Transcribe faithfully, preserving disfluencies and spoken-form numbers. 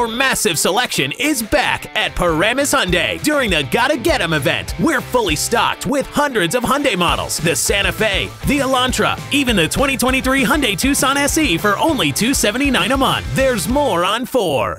Our massive selection is back at Paramus Hyundai during the Gotta Get 'em event. We're fully stocked with hundreds of Hyundai models, the Santa Fe, the Elantra, even the twenty twenty-three Hyundai Tucson S E for only two hundred seventy-nine dollars a month. There's more on four.